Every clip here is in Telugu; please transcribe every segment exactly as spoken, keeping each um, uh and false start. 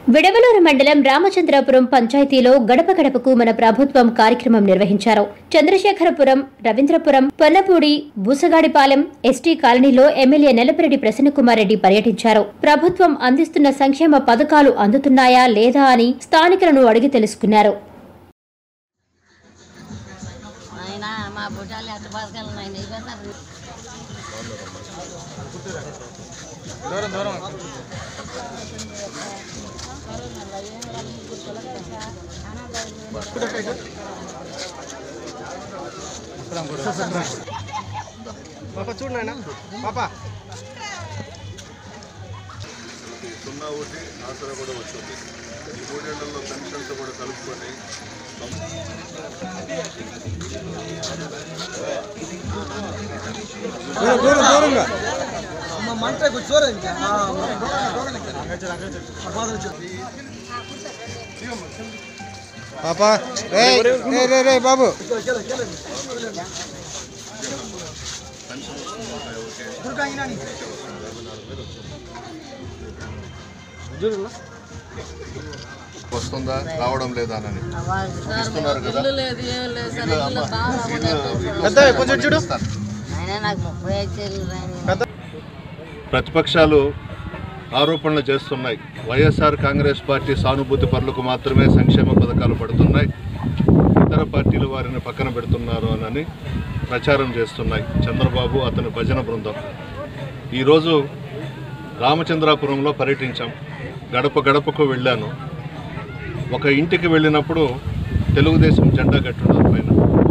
విడవలూరు మండలం రామచంద్రాపురం పంచాయతీలో గడప గడపకు మన ప్రభుత్వం కార్యక్రమం నిర్వహించారు. చంద్రశేఖరపురం, రవీంద్రపురం, పొన్నపూడి, బూసగాడిపాలెం ఎస్టీ కాలనీలో ఎమ్మెల్యే నెలపరెడ్డి ప్రసన్నకుమార్ రెడ్డి పర్యటించారు. ప్రభుత్వం అందిస్తున్న సంక్షేమ పథకాలు అందుతున్నాయా లేదా అని స్థానికులను అడిగి తెలుసుకున్నారు. పాపా చూడు నాయనా పాపా సున్నా ఒకటి ఆసరా కూడా వచ్చింది. ఈ మూడేళ్లలో పెన్షన్స్ కూడా కలుపుకొని దూరంగా మంట కూర్చోరు పాపా రే రే రే బాబు వస్తుందా రావడం లేదా అని ఇస్తున్నారు కదా. ప్రతిపక్షాలు ఆరోపణలు చేస్తున్నాయి. వైఎస్ఆర్ కాంగ్రెస్ పార్టీ సానుభూతి పరులకు మాత్రమే సంక్షేమ పథకాలు పడుతున్నాయి, ఇతర పార్టీలు వారిని పక్కన పెడుతున్నారు అని ప్రచారం చేస్తున్నాయి చంద్రబాబు అతని భజన బృందం. ఈరోజు రామచంద్రాపురంలో పర్యటించాం. గడప గడపకు వెళ్ళాను. ఒక ఇంటికి వెళ్ళినప్పుడు తెలుగుదేశం జెండా కట్టున్నారు పైన.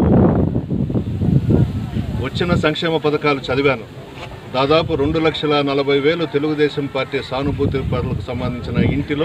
వచ్చిన సంక్షేమ పథకాలు చదివాను. దాదాపు రెండు లక్షల నలభై వేలు తెలుగుదేశం పార్టీ సానుభూతి పరులకు సంబంధించిన ఇంటిలో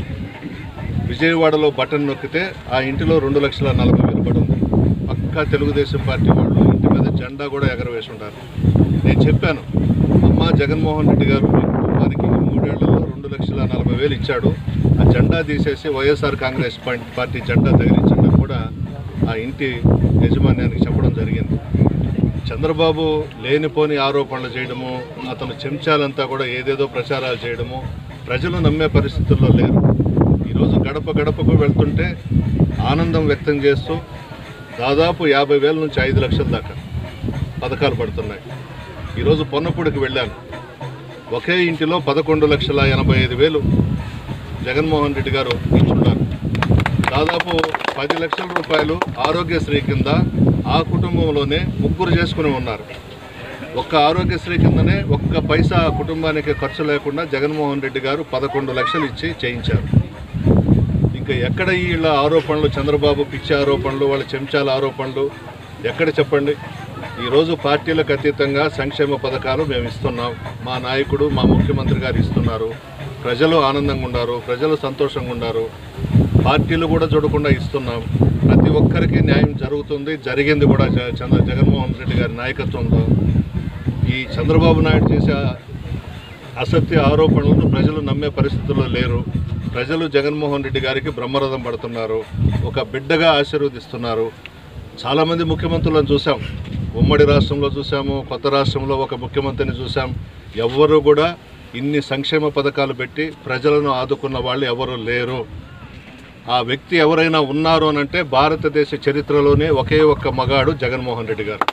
విజయవాడలో బటన్ నొక్కితే ఆ ఇంటిలో రెండు లక్షల నలభై వేలు పడి ఉంది. పక్కా తెలుగుదేశం పార్టీ వాళ్ళు ఇంటి మీద జెండా కూడా ఎగరవేసి ఉంటారు. నేను చెప్పాను, అమ్మ జగన్మోహన్ రెడ్డి గారు వారికి మూడేళ్లలో రెండు లక్షల నలభై వేలు ఇచ్చాడు, ఆ జెండా తీసేసి వైఎస్ఆర్ కాంగ్రెస్ పార్టీ జెండా తగిలించడం కూడా ఆ ఇంటి యజమాన్యానికి చెప్పడం జరిగింది. చంద్రబాబు లేనిపోని ఆరోపణలు చేయడము, అతను చెంచాలంతా కూడా ఏదేదో ప్రచారాలు చేయడము ప్రజలు నమ్మే పరిస్థితుల్లో లేరు. ఈరోజు గడప గడపకు వెళ్తుంటే ఆనందం వ్యక్తం చేస్తూ దాదాపు యాభై వేల నుంచి ఐదు లక్షల దాకా పథకాలు పడుతున్నాయి. ఈరోజు పొన్నపూడికి వెళ్ళాను. ఒకే ఇంటిలో పదకొండు లక్షల ఎనభై ఐదు వేలు జగన్మోహన్ రెడ్డి గారు ఇచ్చున్నారు. దాదాపు పది లక్షల రూపాయలు ఆరోగ్యశ్రీ కింద ఆ కుటుంబంలోనే ముగ్గురు చేసుకుని ఉన్నారు. ఒక్క ఆరోగ్యశ్రీ కిందనే ఒక్క పైసా కుటుంబానికి ఖర్చు లేకుండా జగన్మోహన్ రెడ్డి గారు పదకొండు లక్షలు ఇచ్చి చేయించారు. ఇంకా ఎక్కడ వీళ్ళ ఆరోపణలు, చంద్రబాబు పిచ్చి ఆరోపణలు, వాళ్ళ చెంచాల ఆరోపణలు ఎక్కడ చెప్పండి? ఈరోజు పార్టీలకు అతీతంగా సంక్షేమ పథకాలు మేము ఇస్తున్నాం, మా నాయకుడు మా ముఖ్యమంత్రి గారు ఇస్తున్నారు, ప్రజలు ఆనందంగా ఉన్నారు, ప్రజలు సంతోషంగా ఉన్నారు, పార్టీలు కూడా చూడకుండా ఇస్తున్నాం. ప్రతి ఒక్కరికి న్యాయం జరుగుతుంది, జరిగింది కూడా చంద్ర జగన్మోహన్ రెడ్డి గారి నాయకత్వంలో. ఈ చంద్రబాబు నాయుడు చేసే అసత్య ఆరోపణలను ప్రజలు నమ్మే పరిస్థితుల్లో లేరు. ప్రజలు జగన్మోహన్ రెడ్డి గారికి బ్రహ్మరథం పడుతున్నారు, ఒక బిడ్డగా ఆశీర్వదిస్తున్నారు. చాలామంది ముఖ్యమంత్రులను చూసాం, ఉమ్మడి రాష్ట్రంలో చూసాము, కొత్త రాష్ట్రంలో ఒక ముఖ్యమంత్రిని చూసాం. ఎవ్వరూ కూడా ఇన్ని సంక్షేమ పథకాలు పెట్టి ప్రజలను ఆదుకున్న వాళ్ళు ఎవరు లేరు. ఆ వ్యక్తి ఎవరైనా ఉన్నారు అనంటే భారతదేశ చరిత్రలోనే ఒకే ఒక్క మగాడు జగన్మోహన్ రెడ్డి గారు.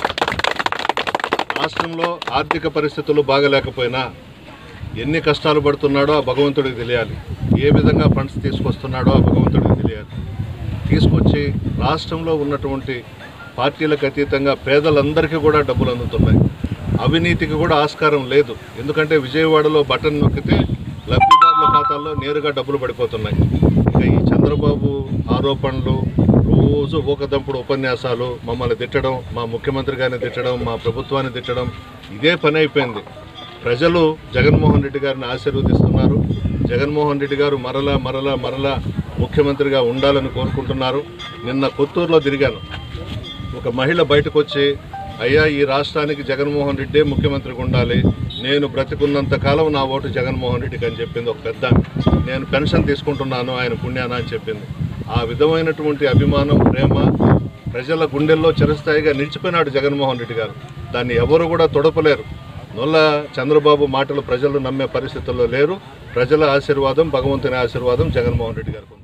రాష్ట్రంలో ఆర్థిక పరిస్థితులు బాగలేకపోయినా ఎన్ని కష్టాలు పడుతున్నాడో ఆ భగవంతుడికి తెలియాలి, ఏ విధంగా ఫండ్స్ తీసుకొస్తున్నాడో ఆ భగవంతుడికి తెలియాలి. తీసుకొచ్చి రాష్ట్రంలో ఉన్నటువంటి పార్టీలకు అతీతంగా పేదలందరికీ కూడా డబ్బులు అందుతున్నాయి. అవినీతికి కూడా ఆస్కారం లేదు. ఎందుకంటే విజయవాడలో బటన్ నొక్కితే లబ్ధిదారుల ఖాతాల్లో నేరుగా డబ్బులు పడిపోతున్నాయి. ఇంకా ఈ చంద్రబాబు ఆరోపణలు, రోజు ఊకదంపుడు ఉపన్యాసాలు, మమ్మల్ని తిట్టడం, మా ముఖ్యమంత్రి గారిని తిట్టడం, మా ప్రభుత్వాన్ని తిట్టడం, ఇదే పని అయిపోయింది. ప్రజలు జగన్మోహన్ రెడ్డి గారిని ఆశీర్వదిస్తున్నారు. జగన్మోహన్ రెడ్డి గారు మరలా మరలా మరలా ముఖ్యమంత్రిగా ఉండాలని కోరుకుంటున్నారు. నిన్న కొత్తూరులో తిరిగాను. ఒక మహిళ బయటకు వచ్చి, అయ్యా ఈ రాష్ట్రానికి జగన్మోహన్ రెడ్డే ముఖ్యమంత్రిగా ఉండాలి, నేను బ్రతికున్నంత కాలం నా ఓటు జగన్మోహన్ రెడ్డికి అని చెప్పింది ఒక పెద్ద. నేను పెన్షన్ తీసుకుంటున్నాను ఆయన పుణ్యాన అని చెప్పింది. ఆ విధమైనటువంటి అభిమానం, ప్రేమ ప్రజల గుండెల్లో చిరస్థాయిగా నిలిచిపోయినాడు జగన్మోహన్ రెడ్డి గారు. దాన్ని ఎవరు కూడా తొడపలేరు. నొల్ల చంద్రబాబు మాటలు ప్రజలు నమ్మే పరిస్థితుల్లో లేరు. ప్రజల ఆశీర్వాదం, భగవంతుని ఆశీర్వాదం జగన్మోహన్ రెడ్డి గారికి ఉంది.